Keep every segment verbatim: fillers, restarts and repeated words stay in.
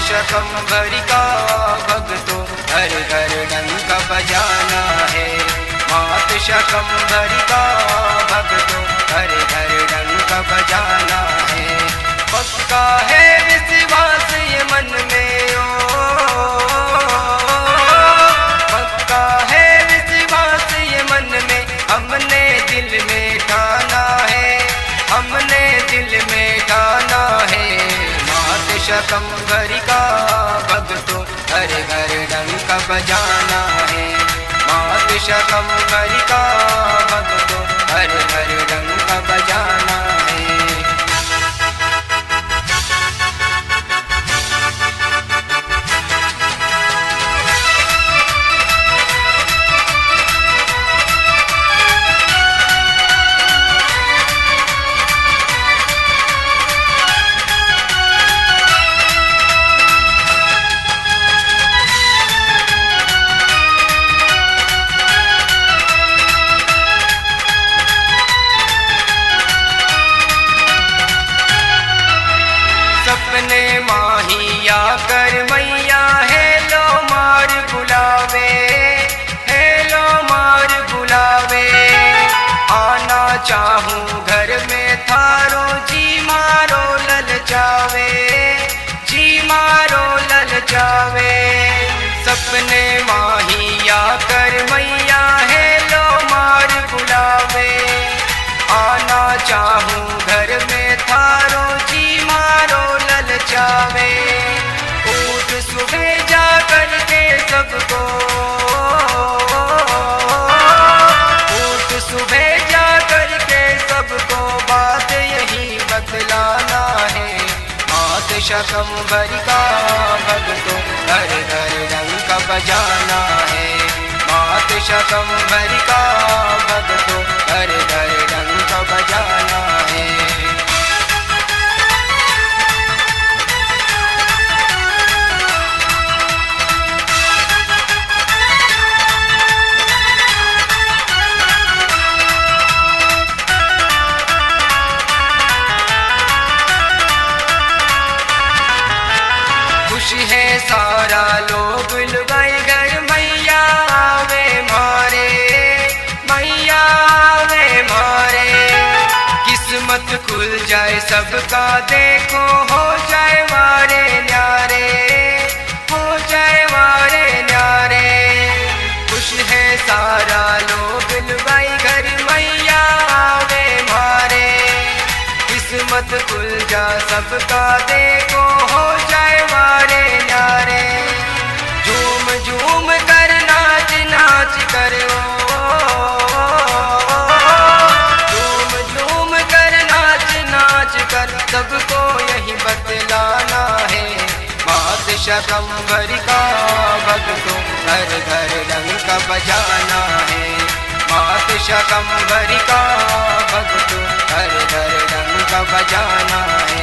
शकंभरी का भक्तों घर घर डंका बजाना है। मात शकंभरी का भक्तों घर घर डंका बजाना है। पक्का है विश्वास ये मन में ओ, पक्का है विश्वास ये मन में, हमने दिल में ठाना है, हमने दिल में ठाना है। मात शकंभरी का भक्तों घर घर डंका बजाना है। मात शकंभरी का भक्तों घर घर डंका बजाना है। सपने माहिया कर मैया हेलो मार बुलावे, हेलो मार बुलावे। आना चाहूँ घर में थारो जी मारो ललचावे, जी मारो ललचावे। सपने माहिया कर मैया हेलो मार बुलावे। आना चाहूँ घर में थारो जी मारो ललचावे। उठ सुबह जा करके सबको, उठ सुबह जा करके सबको बात यही बतलाना है। मात शकंभरी का भक्तों घर घर डंका बजाना है। मात शकंभरी का भक्तों घर घर डंका बजाना है। खुश है सारा लोग लुगाई घर मैया आवे मारे, मैया आवे मारे। किस्मत खुल जाए सबका देखो हो जाए वारे न्यारे, हो जाए वारे न्यारे। खुश है सारा लोग लुगाई घर मैया आवे मारे। किस्मत खुल जा सबका देखो हो जाए वारे न्यारे। झूम झूम कर नाच नाच कर ओ, झूम झूम कर नाच नाच कर सबको यही बतलाना है। मात शकंभरी का भक्तों घर घर डंका बजाना है। मात शकंभरी का भक्तों घर घर डंका बजाना है।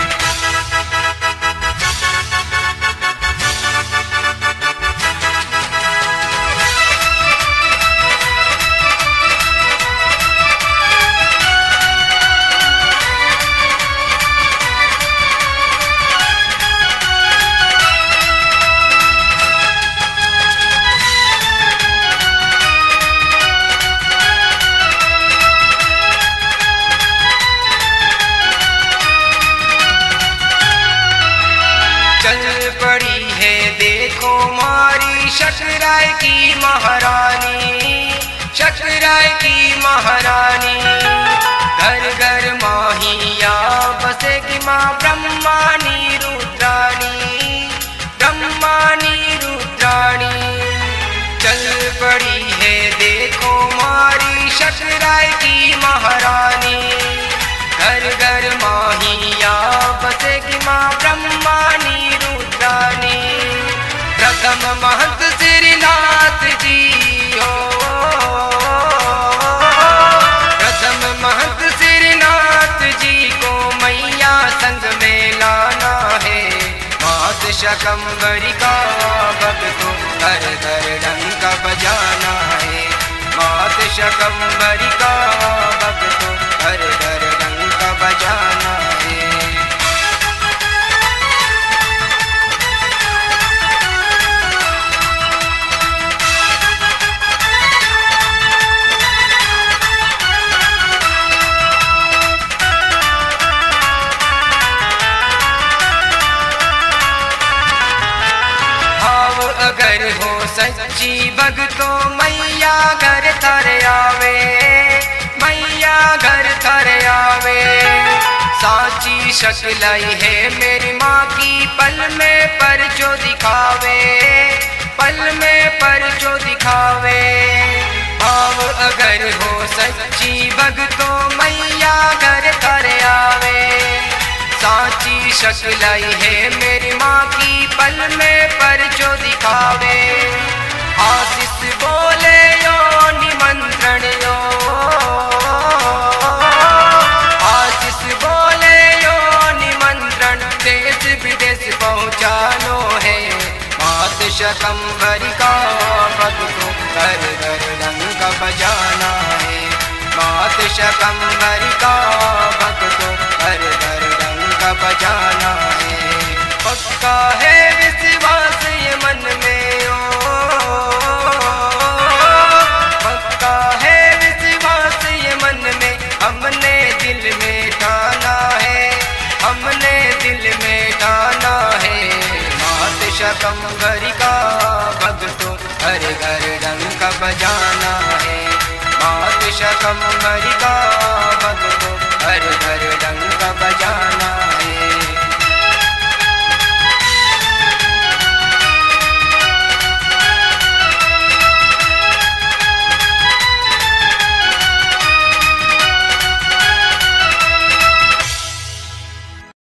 चल पड़ी है देखो मारी शकराय की महारानी, शकराय की महारानी। घर घर माहिया बसेगी माँ ब्रह्मानी रुद्राणी, ब्रह्मानी रुद्राणी। चल पड़ी है देखो मारी शकराय की महारानी। घर घर माहिया बसेगी माँ ब्रह्मानी रुद्राणी। प्रथम महंत श्रीनाथ जी हो, प्रथम महंत श्रीनाथ जी को मैया संग में लाना है। मात शकंभरी का भक्तों घर घर डंका बजाना है। मात शकंभरी का भक्तों घर घर डंका बजाना है। सच्ची भगतों मैया घर थर आवे, मैया घर थर आवे। साची शक्ल आई है मेरी माँ की, पल में पर जो दिखावे, पल में पर जो दिखावे। भाव अगर हो सच्ची भगतों मैया घर थर आवे। साची शक्ल आई है मेरी माँ की, पल में पर जो दिखावे। आशीष बोले यो निमंत्रण यो, आशीष बोले यो निमंत्रण, देश विदेश पहुँचानो है। मात शकंभरी का भक्तों घर घर डंका बजाना है। मात शकंभरी का भक्तों घर घर डंका बजाना है। पक्का है विश्वास ये मन में ओ, पक्का है विश्वास ये मन में, हमने दिल में ठाना है, हमने दिल में ठाना है। मात शकंभरी का भक्तों घर घर डंका बजाना है। मात शकंभरी का